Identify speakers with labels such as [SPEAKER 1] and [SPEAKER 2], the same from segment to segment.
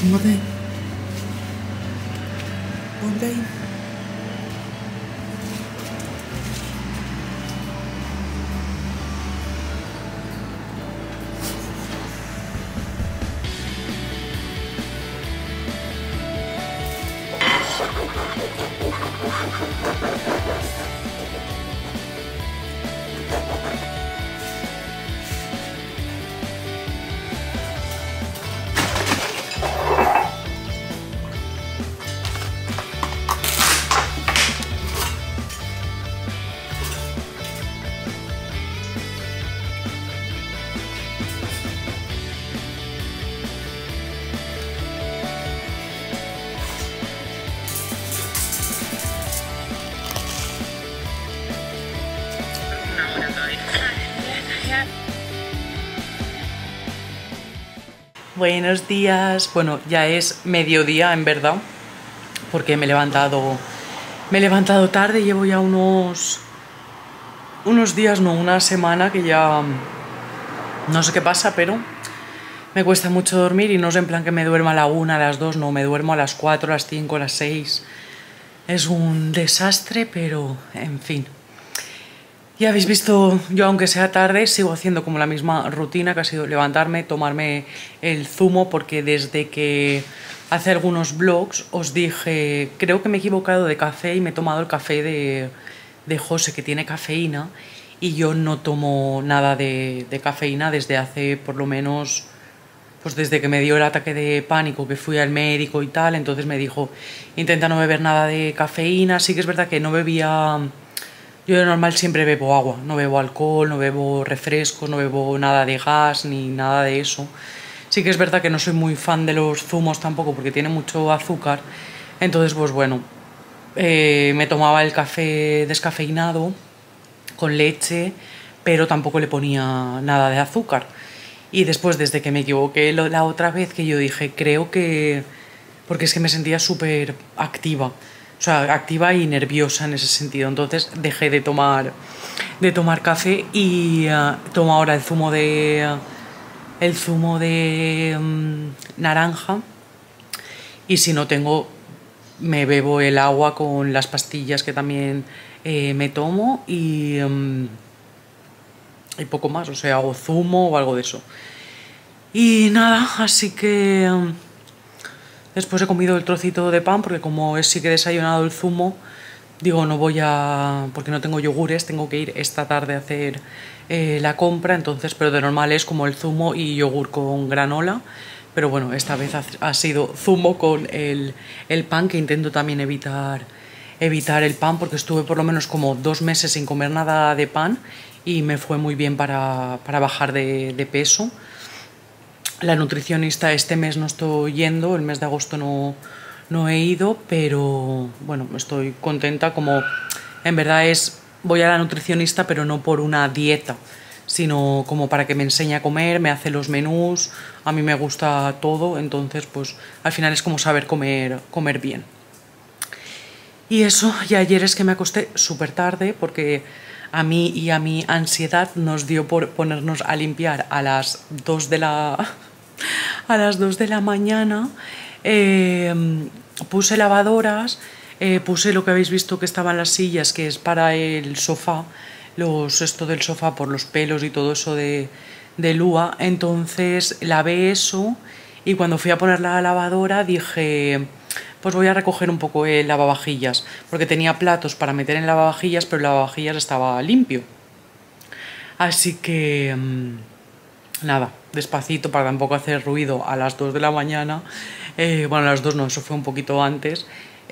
[SPEAKER 1] Túmbate. Ponte ahí. Buenos días. Bueno, ya es mediodía en verdad, porque me he levantado tarde. Llevo ya unos días, no, una semana que ya no sé qué pasa, pero me cuesta mucho dormir y no es en plan que me duerma a la 1, a las 2, no, me duermo a las 4, a las 5, a las 6. Es un desastre, pero en fin. Ya habéis visto, yo aunque sea tarde sigo haciendo como la misma rutina, que ha sido levantarme, tomarme el zumo, porque desde que hace algunos vlogs os dije, creo que me he equivocado de café y me he tomado el café de José, que tiene cafeína, y yo no tomo nada de cafeína desde hace por lo menos, pues desde que me dio el ataque de pánico, que fui al médico y tal. Entonces me dijo, intenta no beber nada de cafeína. Sí que es verdad que no bebía... Yo de normal siempre bebo agua, no bebo alcohol, no bebo refrescos, no bebo nada de gas ni nada de eso. Sí que es verdad que no soy muy fan de los zumos tampoco, porque tiene mucho azúcar. Entonces, pues bueno, me tomaba el café descafeinado con leche, pero tampoco le ponía nada de azúcar. Y después, desde que me equivoqué la otra vez, que yo dije, creo que... porque es que me sentía súper activa. O sea, activa y nerviosa en ese sentido. Entonces dejé de tomar café y tomo ahora el zumo de naranja. Y si no tengo, me bebo el agua con las pastillas que también me tomo y poco más. O sea, hago zumo o algo de eso. Y nada, así que... después he comido el trocito de pan, porque como sí que he desayunado el zumo, digo, no voy a... porque no tengo yogures, tengo que ir esta tarde a hacer la compra, entonces, pero de normal es como el zumo y yogur con granola. Pero bueno, esta vez ha sido zumo con el pan, que intento también evitar el pan, porque estuve por lo menos como 2 meses sin comer nada de pan y me fue muy bien para bajar de peso. La nutricionista este mes no estoy yendo, el mes de agosto no he ido, pero bueno, estoy contenta. Como en verdad voy a la nutricionista, pero no por una dieta, sino como para que me enseñe a comer, me hace los menús, a mí me gusta todo, entonces pues al final es como saber comer bien. Y eso, y ayer es que me acosté súper tarde, porque a mí y a mi ansiedad nos dio por ponernos a limpiar a las 2 de la mañana. Puse lavadoras, puse lo que habéis visto que estaban las sillas, que es para el sofá, esto del sofá por los pelos y todo eso de Lua. Entonces lavé eso y cuando fui a poner la lavadora dije, pues voy a recoger un poco el lavavajillas, porque tenía platos para meter en lavavajillas, pero el lavavajillas estaba limpio. Así que... nada, despacito, para tampoco hacer ruido a las 2 de la mañana. Bueno, a las 2 no, eso fue un poquito antes.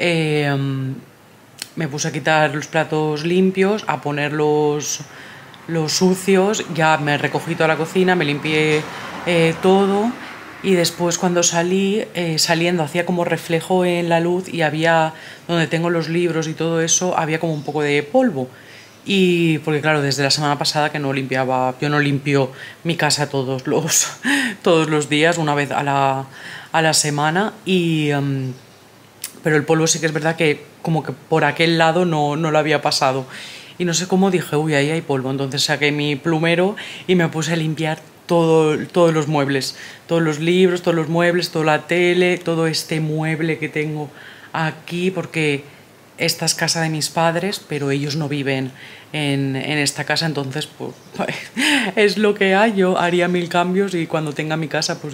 [SPEAKER 1] Me puse a quitar los platos limpios, a poner los sucios. Ya me recogí toda la cocina, me limpié todo. Y después, cuando saliendo hacía como reflejo en la luz, y había, donde tengo los libros y todo eso, había como un poco de polvo. Y porque claro, desde la semana pasada que no limpiaba, yo no limpio mi casa todos los días, una vez a la semana, pero el polvo sí que es verdad que como que por aquel lado no lo había pasado. Y no sé cómo dije, uy, ahí hay polvo. Entonces saqué mi plumero y me puse a limpiar todos los muebles, todos los libros, todos los muebles, toda la tele, todo este mueble que tengo aquí, porque esta es casa de mis padres, pero ellos no viven en esta casa, entonces pues es lo que hay. Yo haría 1000 cambios y cuando tenga mi casa pues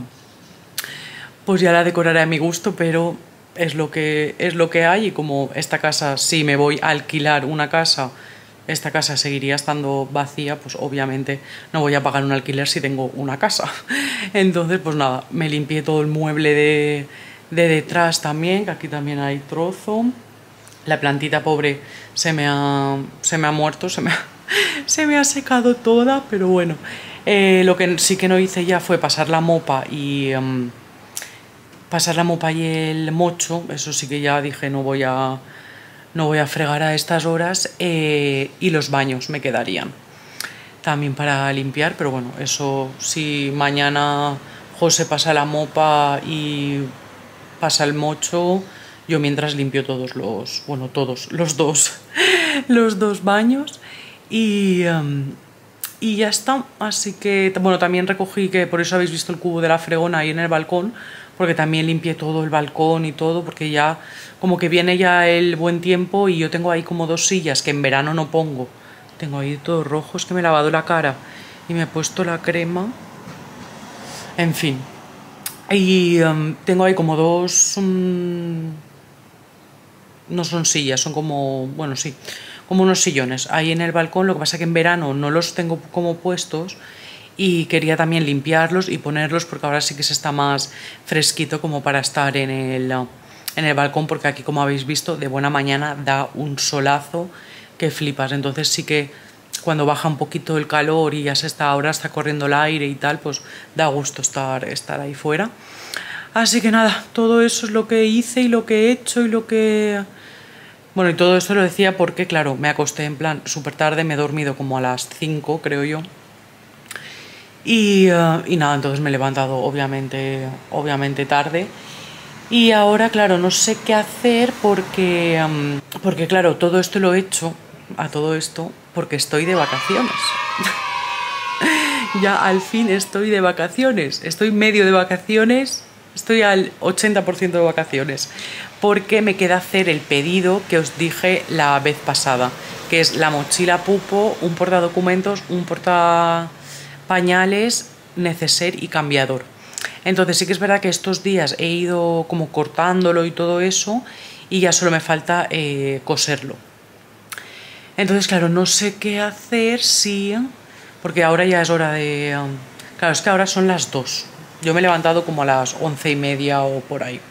[SPEAKER 1] ya la decoraré a mi gusto, pero es lo que hay. Y como esta casa, si me voy a alquilar una casa, esta casa seguiría estando vacía, pues obviamente no voy a pagar un alquiler si tengo una casa. Entonces pues nada, me limpié todo el mueble de detrás también, que aquí también hay trozo. La plantita pobre se me ha muerto, se me ha secado toda, pero bueno. Lo que sí que no hice ya fue pasar la mopa y el mocho. Eso sí que ya dije, no voy a fregar a estas horas, y los baños me quedarían también para limpiar, pero bueno, eso si mañana José pasa la mopa y pasa el mocho, yo mientras limpio todos los dos los dos baños y ya está. Así que bueno, también recogí, que por eso habéis visto el cubo de la fregona ahí en el balcón, porque también limpié todo el balcón y todo, porque ya como que viene ya el buen tiempo y yo tengo ahí como 2 sillas que en verano no pongo. Tengo ahí todo rojo, es que me he lavado la cara y me he puesto la crema. En fin. Y tengo ahí como 2... no son sillas, son como... bueno, sí, como unos sillones ahí en el balcón. Lo que pasa es que en verano no los tengo como puestos y quería también limpiarlos y ponerlos, porque ahora sí que se está más fresquito como para estar en el balcón, porque aquí, como habéis visto, de buena mañana da un solazo que flipas. Entonces sí que cuando baja un poquito el calor y ya ahora está corriendo el aire y tal, pues da gusto estar ahí fuera. Así que nada, todo eso es lo que hice y lo que he hecho y lo que... bueno, y todo esto lo decía porque, claro, me acosté en plan súper tarde, me he dormido como a las 5, creo yo. Y nada, entonces me he levantado obviamente tarde. Y ahora, claro, no sé qué hacer porque claro, todo esto lo he hecho, a todo esto, porque estoy de vacaciones. Ya al fin estoy de vacaciones, estoy medio de vacaciones, estoy al 80% de vacaciones, porque me queda hacer el pedido que os dije la vez pasada, que es la mochila pupo, un portadocumentos, un portapañales, neceser y cambiador. Entonces sí que es verdad que estos días he ido como cortándolo y todo eso, y ya solo me falta coserlo. Entonces, claro, no sé qué hacer porque ahora ya es hora de... claro, es que ahora son las 2. Yo me he levantado como a las 11:30 o por ahí.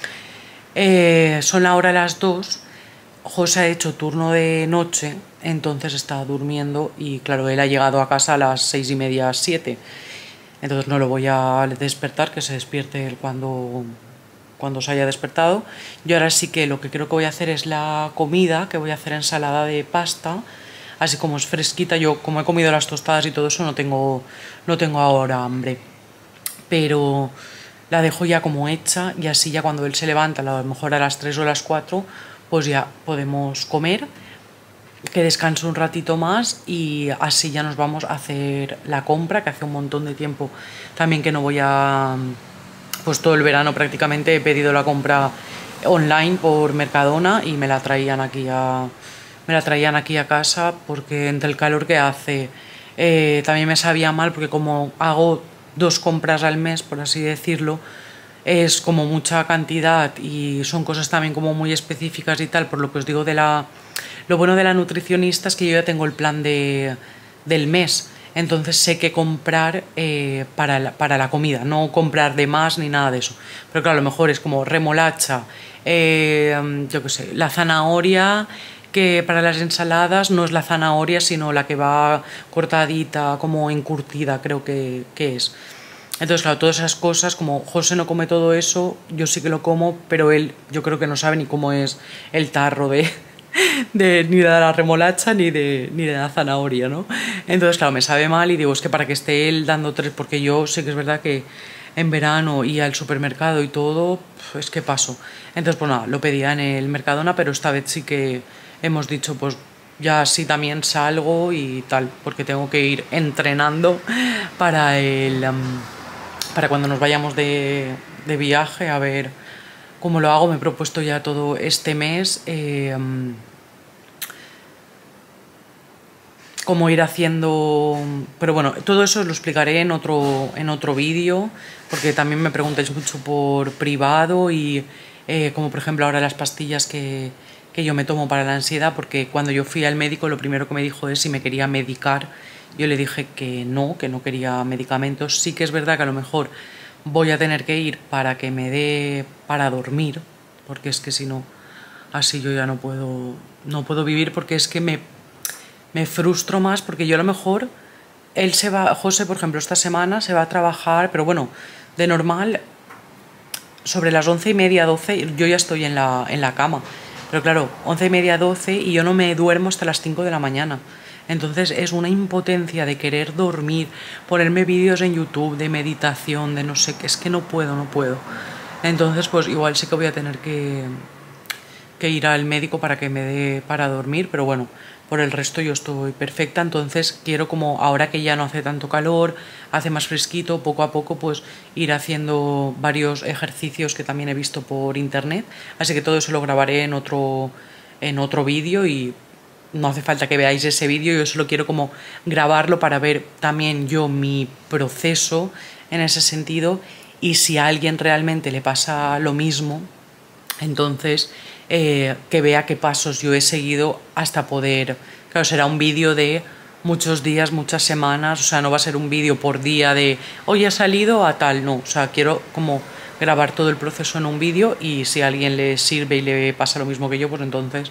[SPEAKER 1] Son ahora las 2. José ha hecho turno de noche, entonces está durmiendo y claro, él ha llegado a casa a las 6:30, 7. Entonces no lo voy a despertar, que se despierte él cuando se haya despertado. Yo ahora sí que lo que creo que voy a hacer es la comida, que voy a hacer ensalada de pasta, así como es fresquita. Yo, como he comido las tostadas y todo eso, no tengo ahora hambre, pero la dejo ya como hecha y así ya cuando él se levanta, a lo mejor a las 3 o las 4, pues ya podemos comer, que descanse un ratito más y así ya nos vamos a hacer la compra, que hace un montón de tiempo también que no voy a... pues todo el verano prácticamente he pedido la compra online por Mercadona y me la traían aquí a casa, porque entre el calor que hace también me sabía mal, porque como hago 2 compras al mes, por así decirlo, es como mucha cantidad y son cosas también como muy específicas y tal, por lo que os digo lo bueno de la nutricionista es que yo ya tengo el plan del mes. Entonces sé qué comprar para la comida, no comprar de más ni nada de eso. Pero claro, a lo mejor es como remolacha, yo qué sé, la zanahoria, que para las ensaladas no es la zanahoria, sino la que va cortadita, como encurtida, creo que es. Entonces, claro, todas esas cosas, como José no come todo eso, yo sí que lo como, pero él yo creo que no sabe ni cómo es el tarro ni de la remolacha ni de la zanahoria, ¿no? Entonces, claro, me sabe mal y digo, es que para que esté él dando 3, porque yo sé que es verdad que en verano y al supermercado y todo, es que paso. Entonces, pues nada, lo pedía en el Mercadona, pero esta vez sí que hemos dicho, pues ya así también salgo y tal, porque tengo que ir entrenando para para cuando nos vayamos de viaje, a ver cómo lo hago. Me he propuesto ya todo este mes cómo ir haciendo, pero bueno, todo eso os lo explicaré en otro vídeo, porque también me preguntáis mucho por privado y como por ejemplo ahora las pastillas que yo me tomo para la ansiedad, porque cuando yo fui al médico lo primero que me dijo es si me quería medicar. Yo le dije que no quería medicamentos. Sí que es verdad que a lo mejor voy a tener que ir para que me dé para dormir, porque es que si no, así yo ya no puedo vivir, porque es que me frustro más, porque yo a lo mejor, él se va, José por ejemplo esta semana se va a trabajar, pero bueno, de normal sobre las 11:30, 12 yo ya estoy en la cama, pero claro, 11:30, 12 y yo no me duermo hasta las 5 de la mañana. Entonces es una impotencia de querer dormir, ponerme vídeos en YouTube de meditación, de no sé qué, es que no puedo. Entonces pues igual sí que voy a tener que ir al médico para que me dé para dormir, pero bueno, por el resto yo estoy perfecta. Entonces quiero, como ahora que ya no hace tanto calor, hace más fresquito, poco a poco pues ir haciendo varios ejercicios que también he visto por internet, así que todo eso lo grabaré en otro vídeo y no hace falta que veáis ese vídeo, yo solo quiero como grabarlo para ver también yo mi proceso en ese sentido, y si a alguien realmente le pasa lo mismo, entonces que vea qué pasos yo he seguido hasta poder. Claro, será un vídeo de muchos días, muchas semanas, o sea, no va a ser un vídeo por día de hoy ha salido a tal, no, o sea, quiero como grabar todo el proceso en un vídeo, y si a alguien le sirve y le pasa lo mismo que yo, pues entonces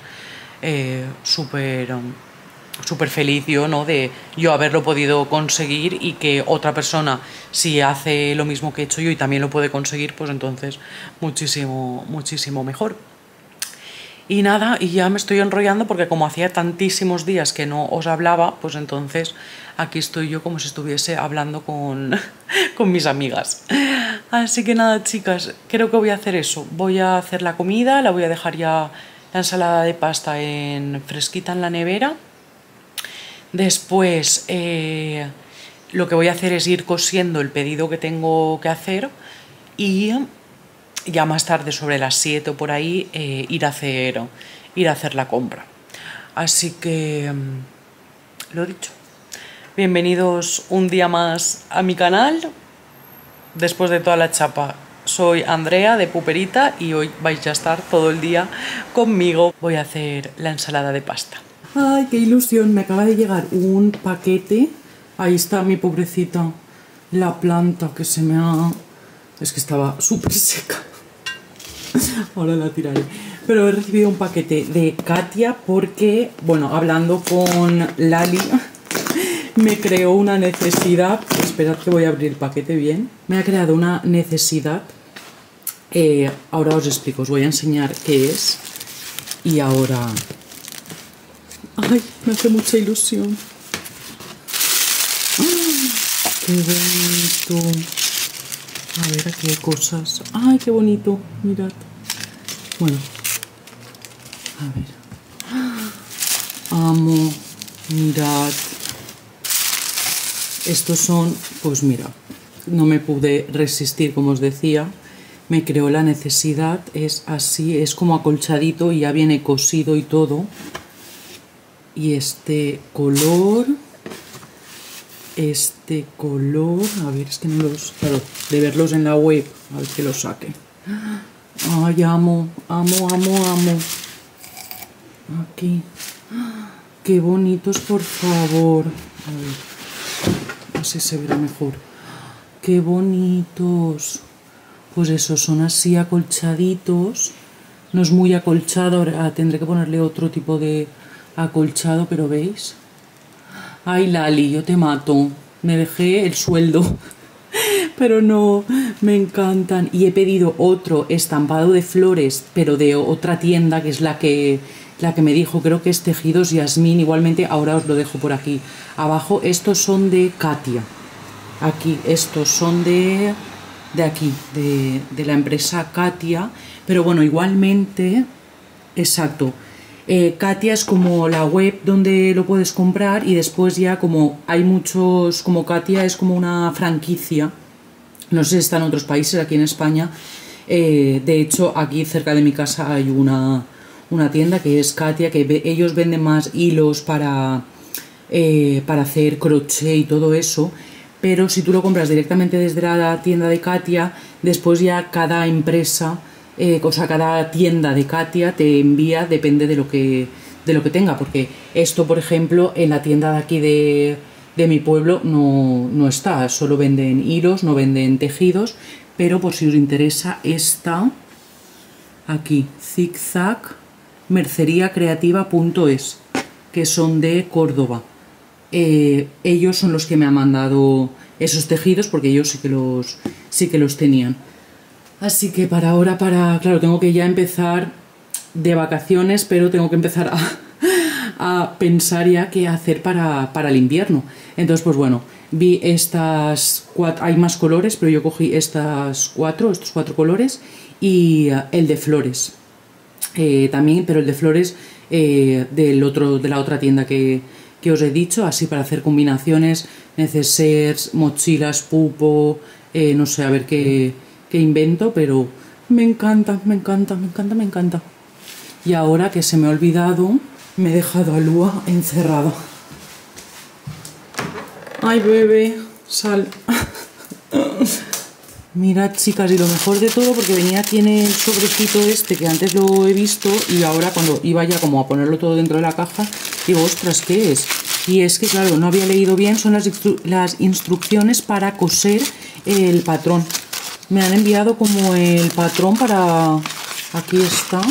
[SPEAKER 1] súper feliz yo, ¿no? De yo haberlo podido conseguir, y que otra persona, si hace lo mismo que he hecho yo y también lo puede conseguir, pues entonces muchísimo mejor. Y nada, y ya me estoy enrollando porque como hacía tantísimos días que no os hablaba, pues entonces aquí estoy yo como si estuviese hablando con mis amigas. Así que nada, chicas, creo que voy a hacer eso. Voy a hacer la comida, la voy a dejar ya, la ensalada de pasta fresquita en la nevera. Después lo que voy a hacer es ir cosiendo el pedido que tengo que hacer, y ya más tarde, sobre las 7 o por ahí, ir a hacer la compra. Así que lo dicho, bienvenidos un día más a mi canal. Después de toda la chapa, soy Andrea de Puperita y hoy vais a estar todo el día conmigo. Voy a hacer la ensalada de pasta. ¡Ay, qué ilusión! Me acaba de llegar un paquete. Ahí está mi pobrecita, la planta que se me ha... Es que estaba súper seca. Ahora la tiraré. Pero he recibido un paquete de Katia porque, bueno, hablando con Lali, me creó una necesidad. Esperad que voy a abrir el paquete bien. Me ha creado una necesidad. Ahora os explico, os voy a enseñar qué es. Y ahora... ¡Ay! Me hace mucha ilusión. ¡Ay, qué bonito! A ver, aquí hay cosas. ¡Ay, qué bonito! Mirad. Bueno. A ver. Amo. Mirad. Estos son, pues mira, no me pude resistir, como os decía. Me creó la necesidad. Es así, es como acolchadito y ya viene cosido y todo. Y este color, a ver, es que no los, claro, de verlos en la web, a ver que los saque. Ay, amo. Aquí, qué bonitos, por favor. A ver, así se verá mejor. Qué bonitos. Pues esos son así acolchaditos. No es muy acolchado, ahora tendré que ponerle otro tipo de acolchado, pero ¿veis? Ay, Lali, yo te mato. Me dejé el sueldo. Pero no, me encantan. Y he pedido otro estampado de flores, pero de otra tienda, que es la que me dijo, creo que es Tejidos Yasmín. Igualmente, ahora os lo dejo por aquí abajo. Estos son de Katia. Aquí, estos son de aquí, de la empresa Katia. Pero bueno, igualmente, exacto. Katia es como la web donde lo puedes comprar y después ya como hay muchos, como Katia es como una franquicia, no sé si está en otros países, aquí en España, de hecho aquí cerca de mi casa hay una tienda que es Katia, que ellos venden más hilos para hacer crochet y todo eso, pero si tú lo compras directamente desde la tienda de Katia, después ya cada empresa, o sea, cada tienda de Katia te envía, depende de lo que tenga, porque esto, por ejemplo, en la tienda de aquí de mi pueblo no está, solo venden hilos, no venden tejidos, pero por si os interesa esta, aquí, zigzag, merceriacreativa.es, que son de Córdoba. Ellos son los que me han mandado esos tejidos porque ellos sí que los tenían. Así que para ahora, claro, tengo que ya empezar de vacaciones, pero tengo que empezar a pensar ya qué hacer para el invierno. Entonces, pues bueno, vi estas cuatro, hay más colores, pero yo cogí estos cuatro colores y el de flores. También, pero el de flores de la otra tienda que os he dicho, así para hacer combinaciones, necesers, mochilas, pupo, no sé, a ver qué invento, pero me encanta. Y ahora que se me ha olvidado, me he dejado a Lua encerrada. Ay, bebé, sal. Mirad, chicas, y lo mejor de todo, porque venía aquí en el sobrecito este, que antes lo he visto, y ahora cuando iba ya como a ponerlo todo dentro de la caja, digo, ostras, ¿qué es? Y es que, claro, no había leído bien, son las instrucciones para coser el patrón. Me han enviado como el patrón para... Aquí está.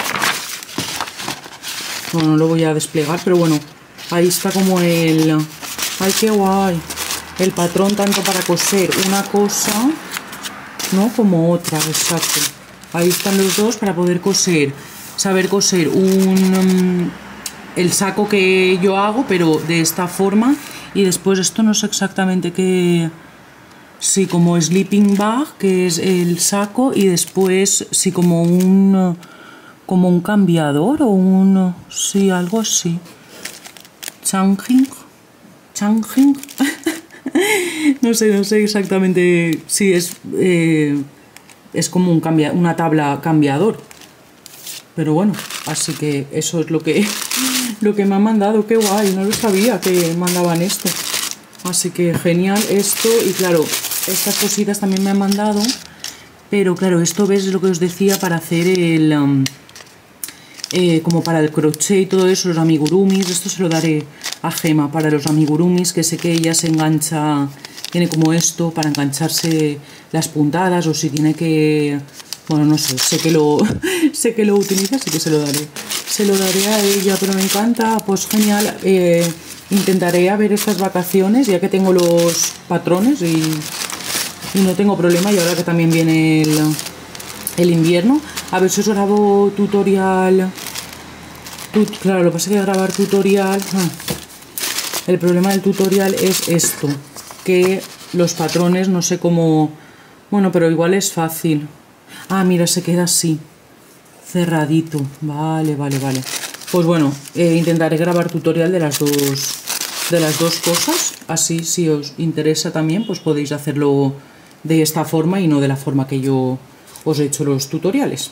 [SPEAKER 1] Bueno, no lo voy a desplegar, pero bueno, ahí está como el... ¡Ay, qué guay! El patrón tanto para coser una cosa, ¿no? Como otra, exacto. Ahí están los dos para poder coser, saber coser el saco que yo hago, pero de esta forma. Y después esto no sé exactamente qué... Sí, como sleeping bag, que es el saco, y después sí como un cambiador o un... Sí, algo así. Changing. No sé exactamente si es como una tabla cambiador. Pero bueno, así que eso es lo que me han mandado. Qué guay, no lo sabía que mandaban esto. Así que genial esto. Y claro, estas cositas también me han mandado. Pero claro, esto ves, es lo que os decía, para hacer como para el crochet y todo eso, los amigurumis. Esto se lo daré a Gema para los amigurumis, que sé que ella se engancha, tiene como esto para engancharse las puntadas, o si tiene que... Bueno, no sé, sé que lo utiliza, así que se lo daré a ella, pero me encanta. Pues genial. Intentaré a ver estas vacaciones, ya que tengo los patrones y no tengo problema, y ahora que también viene el invierno, a ver si os grabo tutorial. Claro, lo que pasa es que grabar tutorial, el problema del tutorial es esto, que los patrones no sé cómo... Bueno, pero igual es fácil. Ah, mira, se queda así, cerradito. Vale. Pues bueno, intentaré grabar tutorial de las dos cosas. Así, si os interesa también, pues podéis hacerlo de esta forma y no de la forma que yo os he hecho los tutoriales.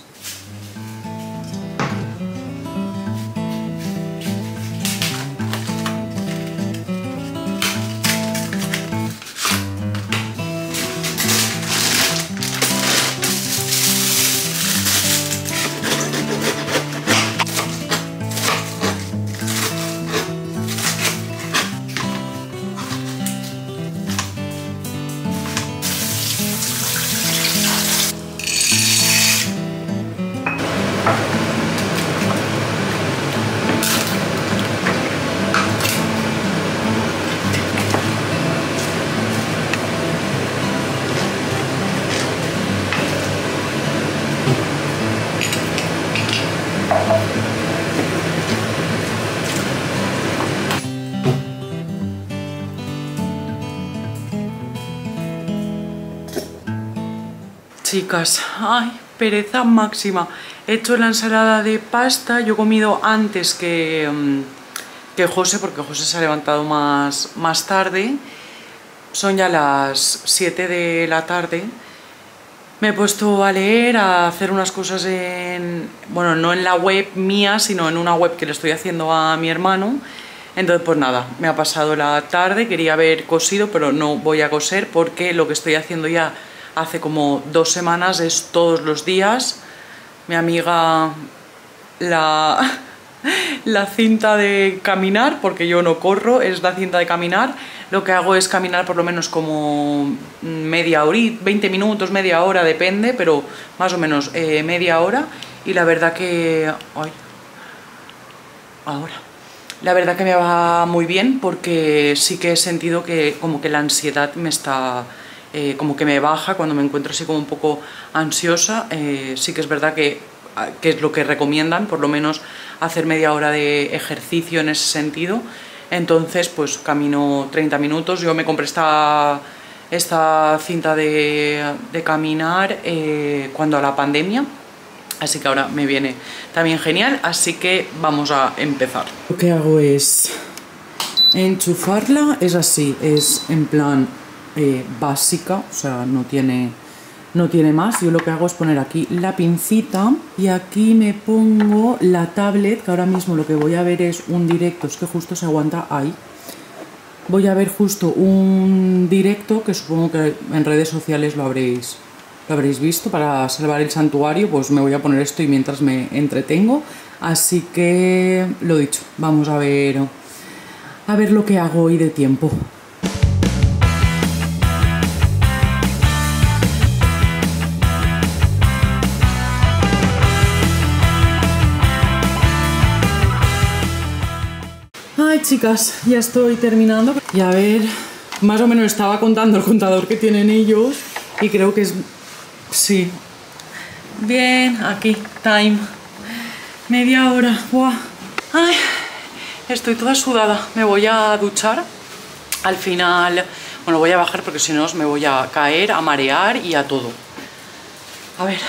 [SPEAKER 1] Chicas, ay, pereza máxima. He hecho la ensalada de pasta, yo he comido antes que José, porque José se ha levantado más tarde. Son ya las 7 de la tarde. Me he puesto a leer, a hacer unas cosas bueno, no en la web mía, sino en una web que le estoy haciendo a mi hermano. Entonces, pues nada, me ha pasado la tarde, quería haber cosido, pero no voy a coser porque lo que estoy haciendo ya hace como 2 semanas es todos los días. Mi amiga la cinta de caminar, porque yo no corro, es la cinta de caminar. Lo que hago es caminar por lo menos como media hora, 20 minutos, media hora, depende, pero más o menos media hora. Y la verdad que... Ay, ahora... La verdad que me va muy bien porque sí que he sentido que como que la ansiedad me está... como que me baja cuando me encuentro así como un poco ansiosa. Sí que es verdad que es lo que recomiendan, por lo menos hacer media hora de ejercicio en ese sentido. Entonces pues camino 30 minutos. Yo me compré esta cinta de caminar cuando a la pandemia. Así que ahora me viene también genial, así que vamos a empezar. Lo que hago es enchufarla, es así, es en plan básica, o sea, no tiene más. Yo lo que hago es poner aquí la pincita y aquí me pongo la tablet, que ahora mismo lo que voy a ver es un directo, es que justo se aguanta ahí. Voy a ver justo un directo que supongo que en redes sociales lo habréis visto. Para salvar el santuario pues me voy a poner esto y mientras me entretengo, así que lo dicho, vamos a ver lo que hago hoy de tiempo. Ay, chicas, ya estoy terminando y a ver, más o menos estaba contando el contador que tienen ellos y creo que es... Sí, bien, aquí, time, media hora, ¡buah! Ay, estoy toda sudada, me voy a duchar, al final, bueno, voy a bajar porque si no me voy a caer, a marear y a todo. A ver,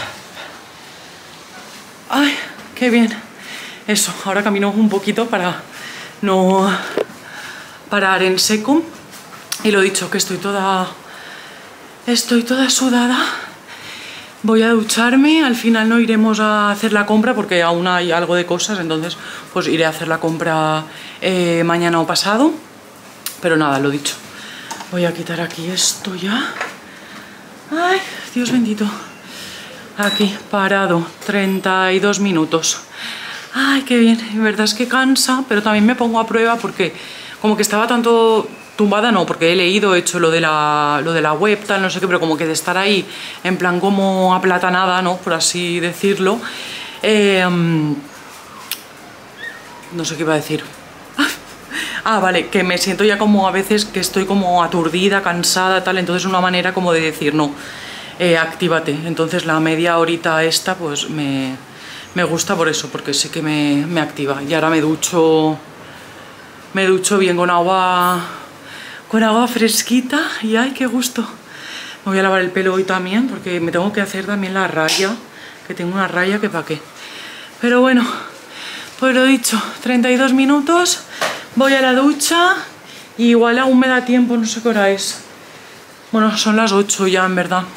[SPEAKER 1] ay, qué bien, eso, ahora camino un poquito para no parar en seco y lo dicho, que estoy toda sudada. Voy a ducharme, al final no iremos a hacer la compra porque aún hay algo de cosas, entonces pues iré a hacer la compra mañana o pasado. Pero nada, lo dicho. Voy a quitar aquí esto ya. Ay, Dios bendito. Aquí, parado, 32 minutos. Ay, qué bien, en verdad es que cansa, pero también me pongo a prueba porque como que estaba tanto... Tumbada no, porque he leído, he hecho lo de la web, tal, no sé qué, pero como que de estar ahí en plan como aplatanada, ¿no? Por así decirlo. No sé qué iba a decir. Ah, vale, que me siento ya como a veces que estoy como aturdida, cansada, tal, entonces una manera como de decir, no, actívate. Entonces la media horita esta, pues me gusta por eso, porque sí que me activa. Y ahora me ducho bien con agua fresquita y ¡ay, qué gusto! Me voy a lavar el pelo hoy también porque me tengo que hacer también la raya, que tengo una raya que pa' qué. Pero bueno, pues lo dicho, 32 minutos, voy a la ducha y igual aún me da tiempo, no sé qué hora es. Bueno, son las 8 ya en verdad.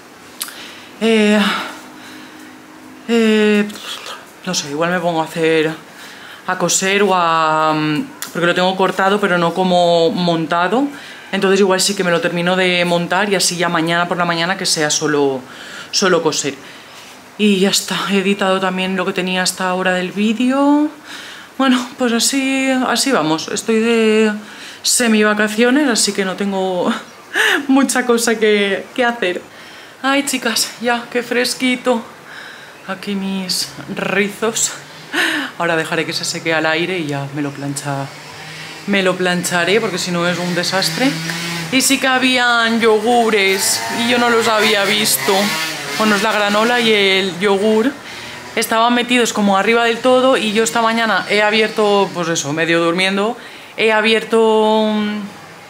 [SPEAKER 1] No sé, igual me pongo a coser o a... porque lo tengo cortado pero no como montado, entonces igual sí que me lo termino de montar y así ya mañana por la mañana que sea solo coser. Y ya está, he editado también lo que tenía hasta ahora del vídeo. Bueno, pues así vamos, estoy de semi vacaciones, así que no tengo mucha cosa que hacer. Ay, chicas, ya, qué fresquito. Aquí mis rizos. Ahora dejaré que se seque al aire y ya me lo plancharé porque si no es un desastre. Y sí que habían yogures y yo no los había visto. Bueno, es la granola y el yogur. Estaban metidos como arriba del todo y yo esta mañana he abierto, pues eso, medio durmiendo, he abierto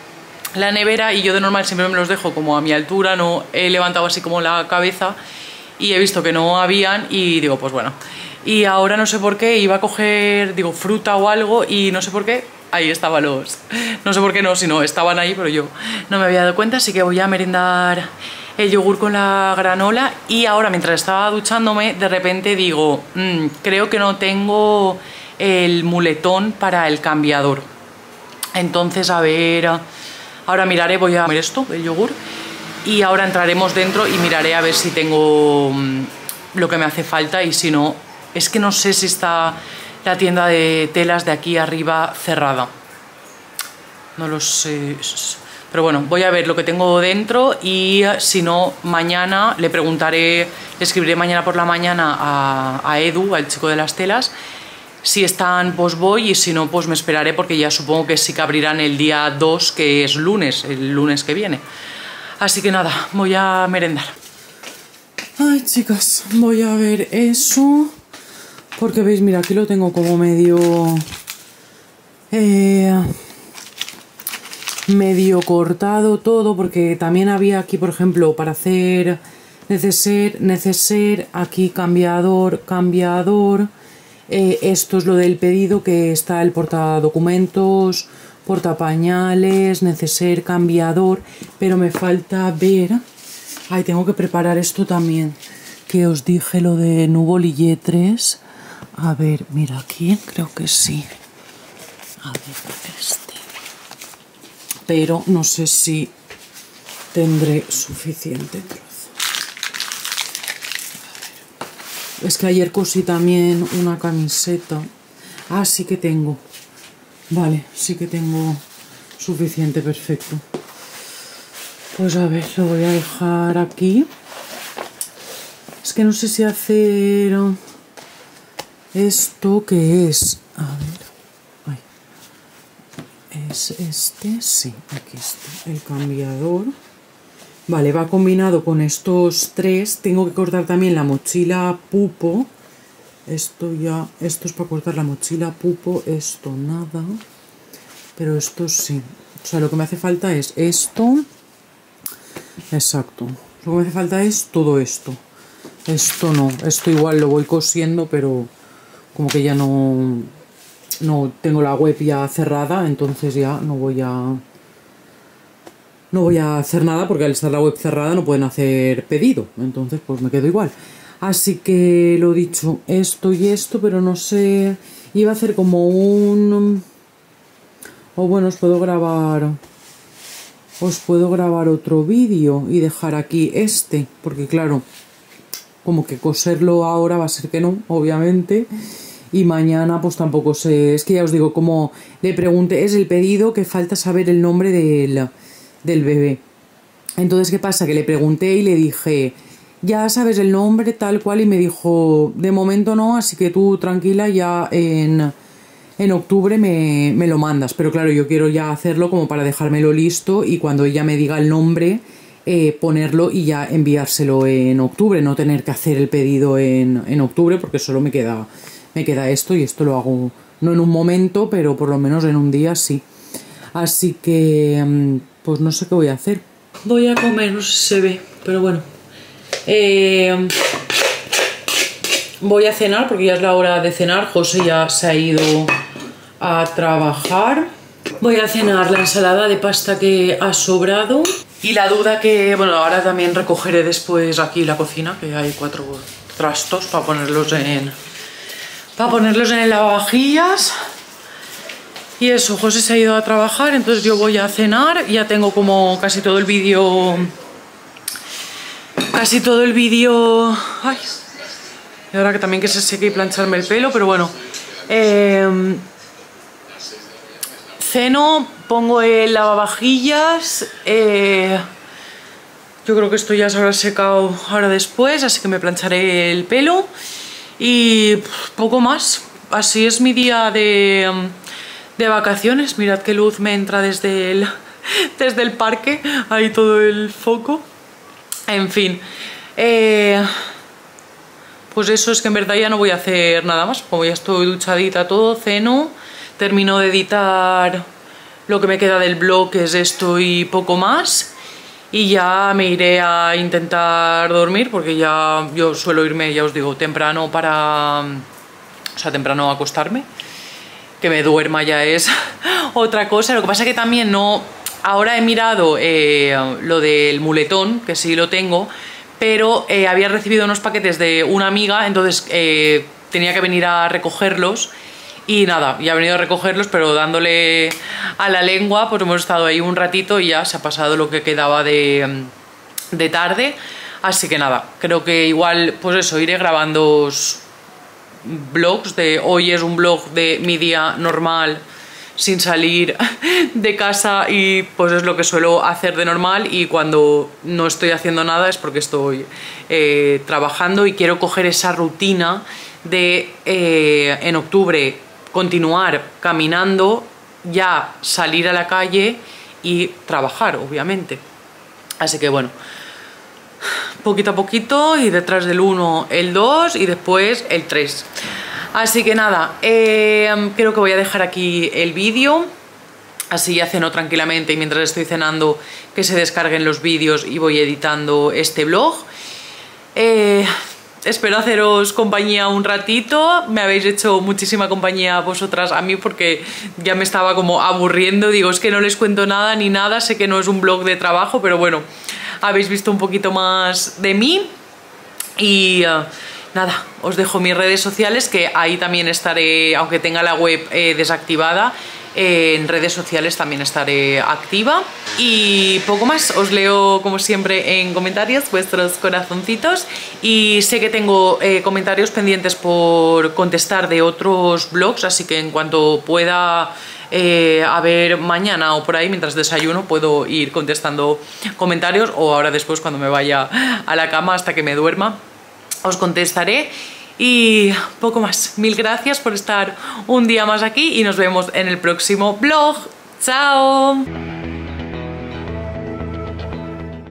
[SPEAKER 1] la nevera y yo de normal siempre me los dejo como a mi altura, no he levantado así como la cabeza y he visto que no habían y digo, pues bueno. Y ahora no sé por qué, iba a coger, digo, fruta o algo y no sé por qué, ahí estaban los... No sé por qué no, si no, estaban ahí, pero yo no me había dado cuenta, así que voy a merendar el yogur con la granola. Y ahora, mientras estaba duchándome, de repente digo, creo que no tengo el muletón para el cambiador. Entonces, a ver, ahora miraré, voy a comer esto, el yogur, y ahora entraremos dentro y miraré a ver si tengo lo que me hace falta y si no... Es que no sé si está la tienda de telas de aquí arriba cerrada. No lo sé. Pero bueno, voy a ver lo que tengo dentro y si no, mañana le preguntaré, le escribiré mañana por la mañana a Edu, al chico de las telas. Si están, pues voy y si no, pues me esperaré porque ya supongo que sí que abrirán el día 2, que es lunes, el lunes que viene. Así que nada, voy a merendar. Ay, chicas, voy a ver eso. Porque veis, mira, aquí lo tengo como medio cortado todo, porque también había aquí, por ejemplo, para hacer neceser, aquí cambiador. Esto es lo del pedido, que está el portadocumentos, portapañales, neceser, cambiador, pero me falta ver... Ay, tengo que preparar esto también, que os dije lo de Nubol y Yetres. A ver, mira, aquí creo que sí. A ver, este. Pero no sé si tendré suficiente trozo. A ver. Es que ayer cosí también una camiseta. Ah, sí que tengo. Vale, sí que tengo suficiente, perfecto. Pues a ver, lo voy a dejar aquí. Es que no sé si hacer... ¿Esto qué es? A ver. Ay. ¿Es este? Sí, aquí está. El cambiador. Vale, va combinado con estos tres. Tengo que cortar también la mochila pupo. Esto es para cortar la mochila pupo. Esto nada. Pero esto sí. O sea, lo que me hace falta es esto. Exacto. Lo que me hace falta es todo esto. Esto no. Esto igual lo voy cosiendo, pero... como que ya no tengo la web ya cerrada, entonces ya no voy a hacer nada, porque al estar la web cerrada no pueden hacer pedido, entonces pues me quedo igual. Así que lo dicho, esto y esto, pero no sé, iba a hacer como un... o bueno, os puedo grabar otro vídeo y dejar aquí este, porque claro, como que coserlo ahora va a ser que no, obviamente. Y mañana pues tampoco sé, es que ya os digo, como le pregunté, es el pedido que falta saber el nombre del bebé. Entonces, ¿qué pasa? Que le pregunté y le dije, ya sabes el nombre tal cual, y me dijo, de momento no, así que tú tranquila, ya en octubre me lo mandas. Pero claro, yo quiero ya hacerlo como para dejármelo listo y cuando ella me diga el nombre, ponerlo y ya enviárselo en octubre, no tener que hacer el pedido en octubre, porque solo me queda esto, y esto lo hago no en un momento, pero por lo menos en un día sí. Así que pues no sé qué voy a hacer. Voy a comer, no sé si se ve, pero bueno, voy a cenar porque ya es la hora de cenar. José ya se ha ido a trabajar. Voy a cenar la ensalada de pasta que ha sobrado. Y la duda que, bueno, ahora también recogeré después aquí la cocina, que hay 4 trastos para ponerlos en el lavavajillas. Y eso, José se ha ido a trabajar, entonces yo voy a cenar. Ya tengo como casi todo el vídeo... Ay, y ahora que también que se seque y plancharme el pelo, pero bueno. Ceno, pongo el lavavajillas. Yo creo que esto ya se habrá secado ahora después, así que me plancharé el pelo. Y poco más. Así es mi día de vacaciones. Mirad qué luz me entra desde el parque. Ahí todo el foco. En fin. Pues eso, es que en verdad ya no voy a hacer nada más. Como ya estoy duchadita todo, ceno. Termino de editar lo que me queda del blog, que es esto y poco más. y ya me iré a intentar dormir, porque ya yo suelo irme, ya os digo, temprano temprano a acostarme. Que me duerma ya es otra cosa. Lo que pasa es que también no... Ahora he mirado lo del muletón, que sí lo tengo, pero había recibido unos paquetes de una amiga, entonces tenía que venir a recogerlos. Y nada, ya he venido a recogerlos, pero dándole a la lengua, pues hemos estado ahí un ratito y ya se ha pasado lo que quedaba de tarde. Así que nada, creo que igual, pues eso, iré grabando vlogs de... Hoy es un vlog de mi día normal, sin salir de casa, y pues es lo que suelo hacer de normal, y cuando no estoy haciendo nada es porque estoy trabajando, y quiero coger esa rutina de en octubre continuar caminando, ya salir a la calle y trabajar, obviamente. Así que bueno, poquito a poquito, y detrás del 1 el 2 y después el 3. Así que nada, creo que voy a dejar aquí el vídeo, así ya ceno tranquilamente, y mientras estoy cenando que se descarguen los vídeos y voy editando este vlog. Espero haceros compañía un ratito. Me habéis hecho muchísima compañía vosotras a mí, porque ya me estaba como aburriendo. Digo, es que no les cuento nada ni nada, sé que no es un vlog de trabajo, pero bueno, habéis visto un poquito más de mí. Y nada, os dejo mis redes sociales, que ahí también estaré, aunque tenga la web desactivada, en redes sociales también estaré activa. Y poco más, os leo como siempre en comentarios vuestros corazoncitos, y sé que tengo comentarios pendientes por contestar de otros vlogs, así que en cuanto pueda, a ver, mañana o por ahí mientras desayuno, puedo ir contestando comentarios, o ahora después cuando me vaya a la cama hasta que me duerma os contestaré. Y poco más. Mil gracias por estar un día más aquí, y nos vemos en el próximo vlog. ¡Chao!